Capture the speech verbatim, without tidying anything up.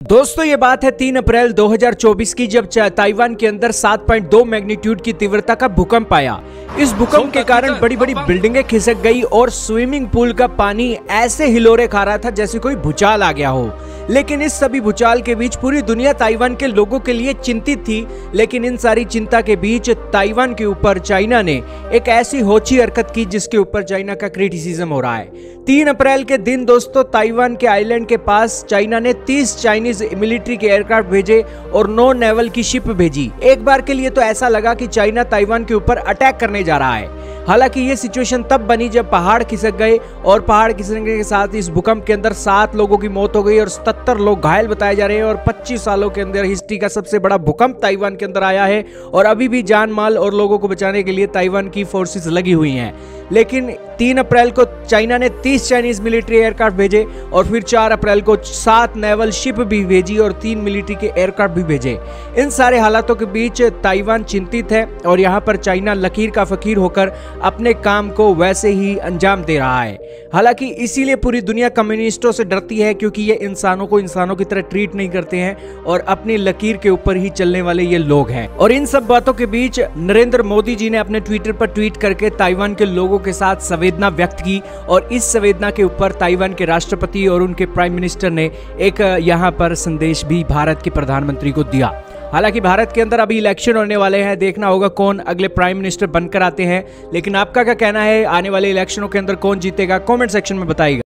दोस्तों ये बात है तीन अप्रैल दो हज़ार चौबीस की, जब ताइवान के अंदर सात पॉइंट दो मैग्नीट्यूड की तीव्रता का भूकंप आया। इस भूकंप के कारण बड़ी बड़ी बिल्डिंगें खिसक गई और स्विमिंग पूल का पानी ऐसे हिलोरे खा रहा था जैसे कोई भूचाल आ गया हो। लेकिन इस सभी भूचाल के बीच पूरी दुनिया ताइवान के लोगों के लिए चिंतित थी। लेकिन इन सारी चिंता के बीच ताइवान के ऊपर चाइना ने एक ऐसी होची हरकत की जिसके ऊपर चाइना का क्रिटिसिज्म हो रहा है। तीन अप्रैल के दिन दोस्तों ताइवान के आइलैंड के पास चाइना ने तीस चाइनीज मिलिट्री के एयरक्राफ्ट भेजे और नौ नेवल की शिप भेजी। एक बार के लिए तो ऐसा लगा कि चाइना ताइवान के ऊपर अटैक करने जा रहा है। हालांकि ये सिचुएशन तब बनी जब पहाड़ खिसक गए और पहाड़ खिसकने के साथ इस भूकंप के अंदर सात लोगों की मौत हो गई और सत्तर लोग घायल बताए जा रहे हैं। और पच्चीस सालों के अंदर हिस्ट्री का सबसे बड़ा भूकंप ताइवान के अंदर आया है और अभी भी जान माल और लोगों को बचाने के लिए ताइवान की फोर्सेस लगी हुई हैं। लेकिन तीन अप्रैल को चाइना ने तीस चाइनीज मिलिट्री एयरक्राफ्ट भेजे और फिर चार अप्रैल को सात नेवल शिप भी भेजी और तीन मिलिट्री के एयरक्राफ्ट भी भेजे। इन सारे हालातों के बीच ताइवान चिंतित है और यहाँ पर चाइना लकीर का फकीर होकर अपने काम को वैसे ही अंजाम दे रहा है। हालांकि इसीलिए पूरी दुनिया कम्युनिस्टों से डरती है, क्योंकि ये इंसानों को इंसानों की तरह ट्रीट नहीं करते हैं और अपनी लकीर के ऊपर ही चलने वाले ये लोग हैं। और इन सब बातों के बीच नरेंद्र मोदी जी ने अपने ट्विटर पर ट्वीट करके ताइवान के लोगों के साथ संवेदना व्यक्त की और इस संवेदना के ऊपर ताइवान के राष्ट्रपति और उनके प्राइम मिनिस्टर ने एक यहाँ पर संदेश भी भारत के प्रधानमंत्री को दिया। हालांकि भारत के अंदर अभी इलेक्शन होने वाले हैं, देखना होगा कौन अगले प्राइम मिनिस्टर बनकर आते हैं। लेकिन आपका क्या कहना है, आने वाले इलेक्शनों के अंदर कौन जीतेगा? कमेंट सेक्शन में बताइएगा।